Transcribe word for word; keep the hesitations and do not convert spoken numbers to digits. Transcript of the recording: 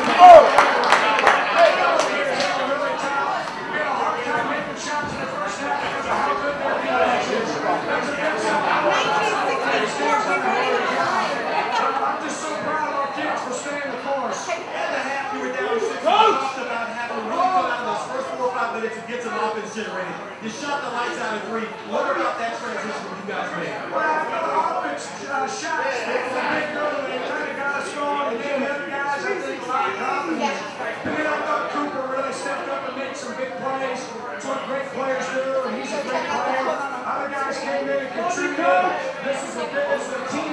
minutes and get some offense generated. You shot the lights out of three. What about that transition you guys made? Well, the offense uh, shot was big early. They kind of got us going, and then the other guys, I think, a lot of confidence. And then I thought Cooper really stepped up and made some big plays. It's what great players do, and he's a great player. Other guys came in and contributed. This is a, this is a team